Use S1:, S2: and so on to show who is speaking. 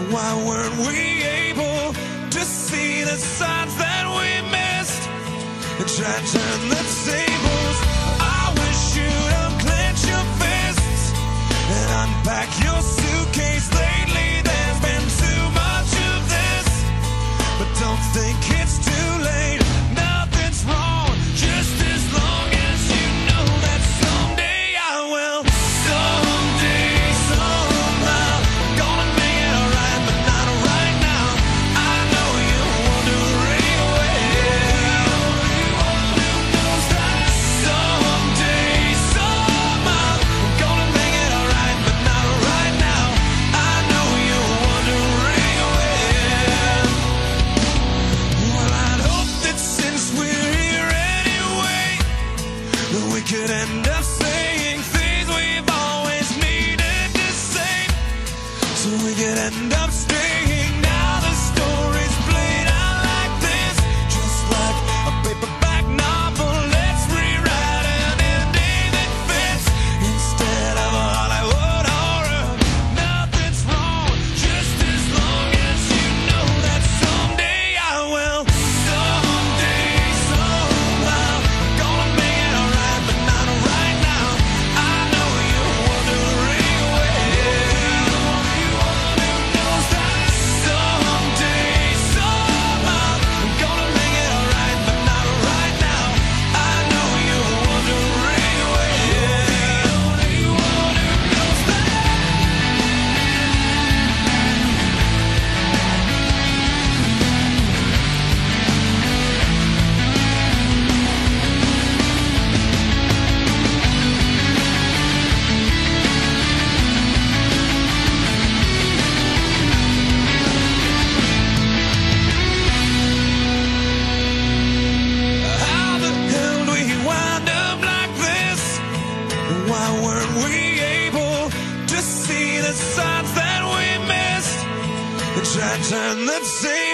S1: Why weren't we able to see the signs that we missed and try to turn the tables? I wish you'd unclench your fists and unpack your suitcase. Lately there's been too much of this, but don't think it's too late. Nothing's wrong, just as long as you know that someday I will. Someday, somehow, I'm gonna make it alright, but not right now. I know you're wondering where. Someday, somehow, I'm gonna make it alright, but not right now. I know you're wondering where. Well, I'd hope that since we're here anyway, that we could end up saying things we've always needed to say, so we could end up staying. Now the story's played out like this, just like a paperback novel. Let's rewrite an ending that fits instead of a Hollywood horror. Nothing's wrong, just as long as you know that someday I will. Someday, somehow, I'm gonna make it alright, but not right now. I know you're wondering where. Someday, somehow, I'm gonna make it alright, but not right now. I know you're wondering where. How the hell do we wind up like this? Why weren't we able to see the signs that we missed and try to turn the tables?